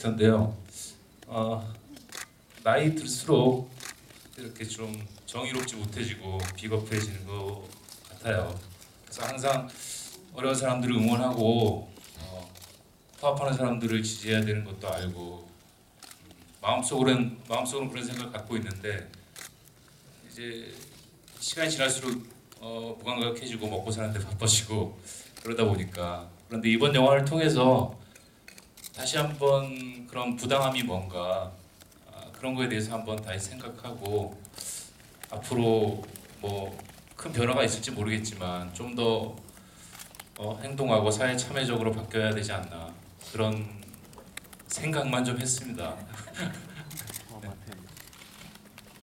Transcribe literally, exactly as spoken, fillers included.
텐데요. 어, 나이 들수록 이렇게 좀 정의롭지 못해지고 비겁해지는 것 같아요. 그래서 항상 어려운 사람들을 응원하고 어, 파업하는 사람들을 지지해야 되는 것도 알고 마음속으로는 마음속으로 그런 생각을 갖고 있는데 이제 시간이 지날수록 어, 무감각해지고 먹고 사는데 바빠지고 그러다 보니까 그런데 이번 영화를 통해서 다시 한번 그런 부당함이 뭔가 아, 그런 거에 대해서 한번 다시 생각하고 앞으로 뭐 큰 변화가 있을지 모르겠지만 좀 더 어, 행동하고 사회 참여적으로 바뀌어야 되지 않나 그런 생각만 좀 했습니다.